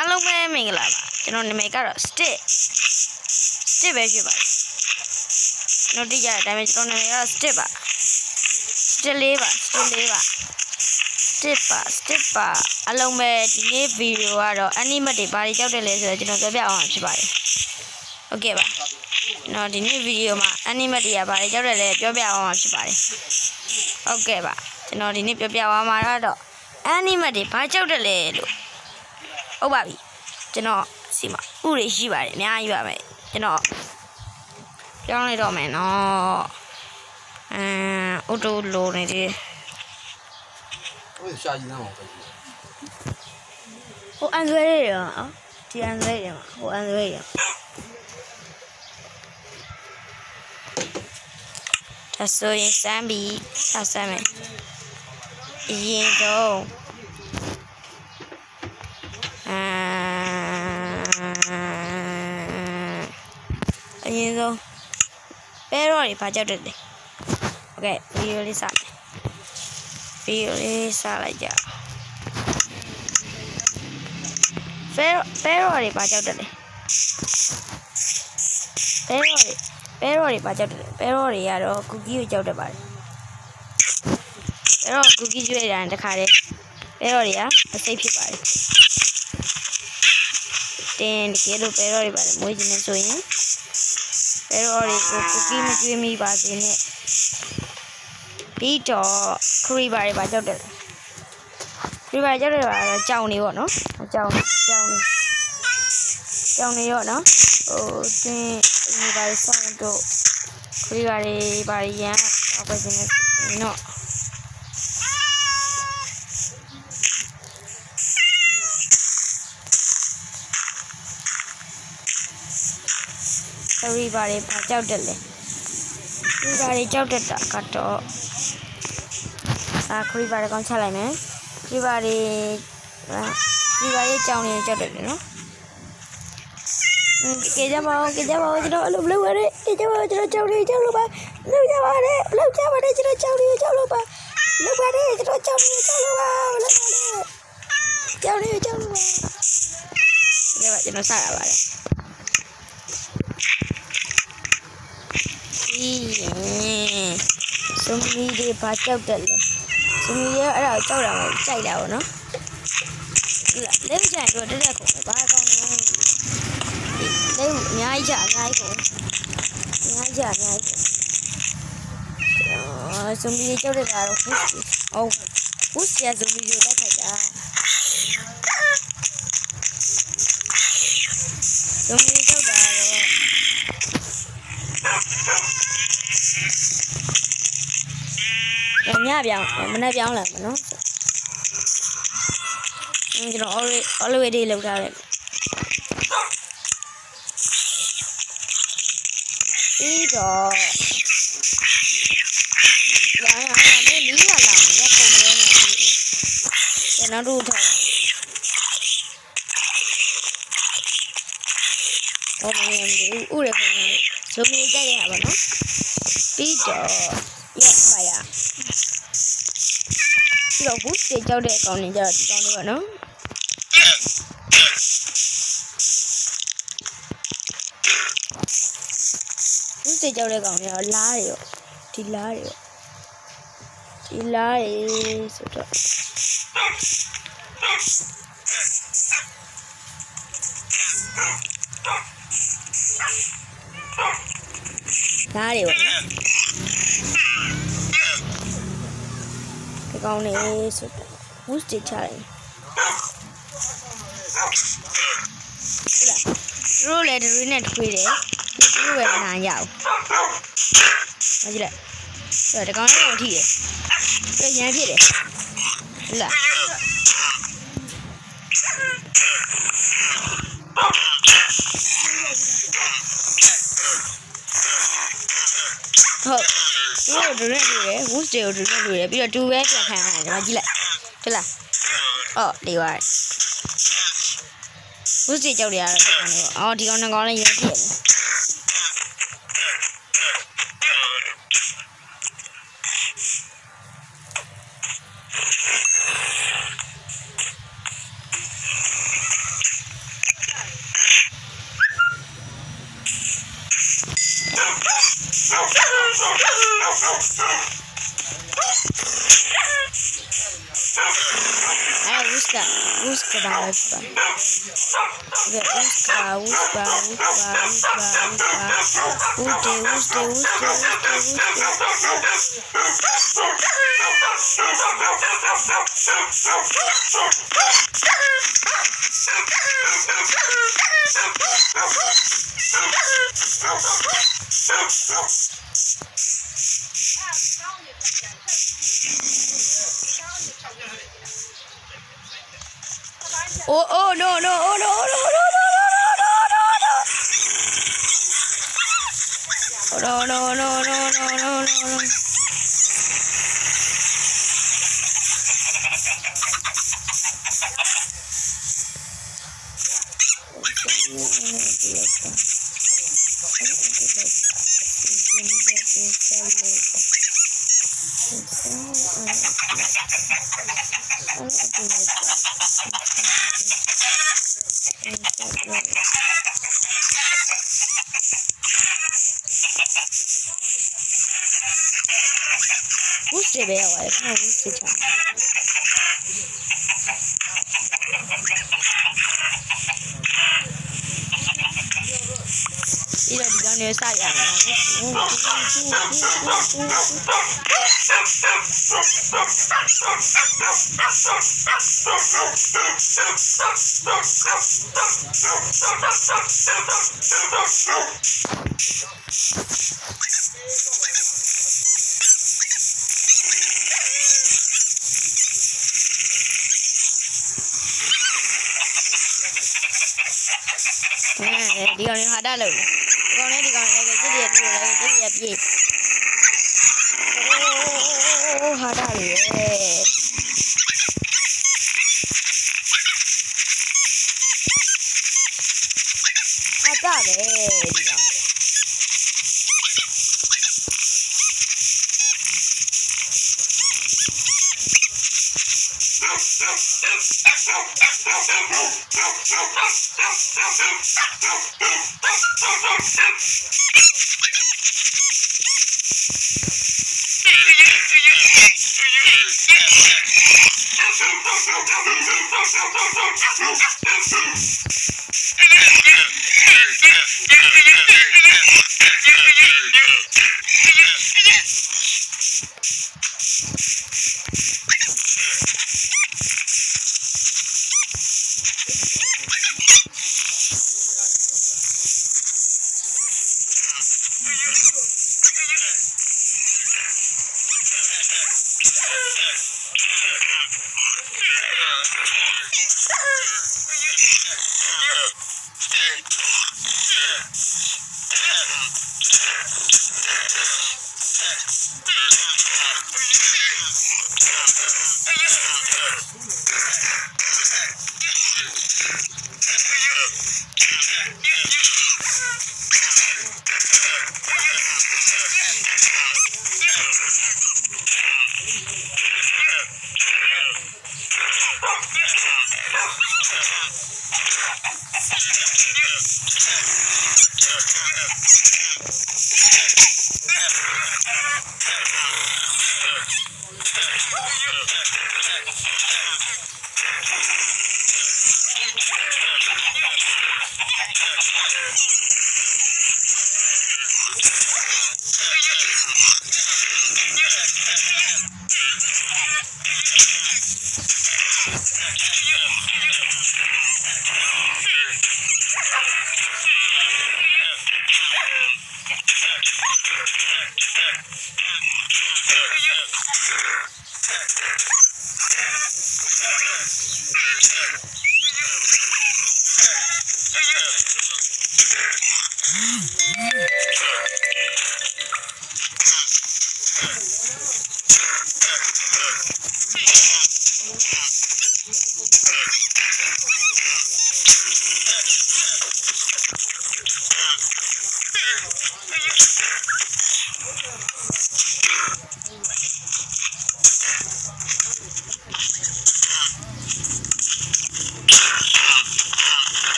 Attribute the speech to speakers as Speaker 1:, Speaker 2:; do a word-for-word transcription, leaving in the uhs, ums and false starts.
Speaker 1: အားလုံးပဲမင်္ဂလာပါကျွန်တော်နာမည်ကတော့ stick stick ပဲဖြစ်ပါတယ်ကျွန်တော်သိကြတဲ့အတိုင်းပဲကျွန်တော်နာမည်ကတော့ stick ပါ stick လေးပါ stick လေးပါ stick ပါ stick ပါအားလုံးပဲဒီနေ့ဗီဒီယိုကတော့ animate တွေဘာတွေကြောက်တယ်လဲဆိုတော့ကျွန်တော်ပြောပြအောင်ဖြစ်ပါတယ်โอเคပါကျွန်တော်ဒီနေ့ဗီဒီယိုမှာ animate တွေကဘာတွေကြောက်တယ်လဲပြောပြအောင်ဖြစ်ပါတယ်โอเคပါကျွန်တော်ဒီနေ့ပြောပြသွားမှာတော့ animate တွေဘာကြောက်တယ်လဲလို့ဟုတ်ပါပြီကျွန်တော်စီမှာဥတွေရှိပါတယ်အများကြီးပါပဲကျွန်တော်ပြောင်းလိုက်တော့မယ်နော်အမ်အော်တိုလိုနေတယ်
Speaker 2: ဟိုရှာကြည့်သားပါ
Speaker 1: ဟိုအန်ရွဲရရောဒီအန်ရွဲရဟိုအန်ရွဲရဒါဆိုရင်စမ်းပြီးဆက်စမ်းမယ်အရင်တော့အရင်ဆုံးပဲတော့ဒီဘာကြောက်တယ်လဲโอเคဗီဒီယိုလေးစမယ်ဗီဒီယိုလေးစလိုက်ကြပဲပဲတော့ဒီဘာကြောက်တယ်လဲပဲတော့ဒီပဲတော့ဒီဘာကြောက်တယ်လဲပဲတော့တွေကတော့ကူကီကိုကြောက်တတ်ပါတယ်ပဲတော့ကူကီကျွေးတာတခါတည်းပဲတော့တွေကမစိတ်ဖြစ်ပါတယ်တင်းဒီကေလိုပဲတော့တွေပါတယ်မွေးခြင်းနဲ့ဆိုရင်ပဲတော့တွေကိုကူကီမကျွေးမိပါစေနဲ့ပြီးတော့ခရီးပါတွေပါကြောက်တယ်ခရီးပါကြောက်တယ်ပါတော့ကြောင်နေပေါ့နော်ကြောင်ကြောင်နေကြောင်နေရောနော်ဟိုတင်းဒီပါဆောင်းတော့ခရီးပါတွေပါရန်အောက်ပဲခြင်းနဲ့နော်ခရီးပါတွေပါကြောက်တယ်လေခရီးပါတွေကြောက်တတ်တာကတော့အာခရီးပါတွေကောင်းချလိုက်မယ်ခရီးပါတွေခရီးပါရဲ့ကြောင်နေကြောက်တယ်နော်ကေကြပါဦးကေကြပါဦးကျွန်တော်အလုပ်လုပ်ရတယ်ကေကြပါဦးကျွန်တော်ကြောင်နေကြောက်လို့ပါလုပ်ကြပါနဲ့လုပ်ကြပါနဲ့ကျွန်တော်ကြောင်နေကြောက်လို့ပါလုပ်ပါနဲ့ကျွန်တော်ကြောင်နေကြောက်လို့ပါလုပ်ပါနဲ့ကြောင်နေကြောက်လို့ပါဒီကကျွန်တော်စရပါတယ်စုံမီတွေဘာကြောက်တယ်လဲစုံမီရအဲ့ဒါကြောက်တာမကြိုက်တာပေါ့နော်ဒီလားလက်ကြိုင်တော့တက်တက်ကုန်ဘာကောင်းလဲလက်အများကြီးကြအများကြီးကုန်အများကြီးကြအများကြီးအော်စုံမီကြောက်တဲ့ကတော့ဟုတ်ဟုတ်ဘူးဆရာစုံမီတွေတက်ခိုက်တာစုံမီကြောက်တာတော့ညပြောင်းမနေ့ပြောင်းလာမယ်နော်ကျွန်တော် already already လောက်ထားတယ်ပြီးတော့လာရအောင်လေလီးလာလာရက်ကုန်ရောနေကျွန်တော်တို့ထားဟောမင်းဒီဥရခုံဇုံကြီးကြိုက်ရပါနော်ပြီးတော့ရက်ပါရပြီးတော့ဘူးစေကြောက်တဲ့အကောင်လေးကြတော့ဒီကောင်လေးပါနော်ဘူးစေကြောက်တဲ့ကောင်လေးတော့လားတွေရောဒီလားတွေရောဒီလားတွေဆိုတော့လားတွေပါနော်ကောင်းနေဆိုတော့ boost ချလိုက်ဟုတ်လားတို့လည်းဒရီနဲ့ထွေးတယ်တို့ပဲနာရအောင်မကြည့်လိုက်အဲ့ဒါကောင်းနေအောင်ထိတယ်ပြရန်ဖြစ်တယ်ဟုတ်လားဟုတ်တို့တို့နဲ့တွေ့တယ် boost တွေကိုတို့နဲ့တွေ့တယ်ပြီးတော့တူပဲပြန်ခံရတယ်ဒီမှာကြည့်လိုက်ဟုတ်လားအော်ဒီပါ boost တွေကြောက်ရတာအော်ဒီကောင်နဲ့ကောင်လည်းရပြည့်တယ် Uskra uskra. Ve uskra uskra uskra uskra uskra. Uste uste uste uste Oh oh no no oh no no no no no no no no no no no no no. Gusti bela, é não gusti tá. Ila di dalam ni saya. Di kau ni ada loh. Kau ni di kau ni lagi jadi tu lagi jadi apa? Oh, ada le. Ada le.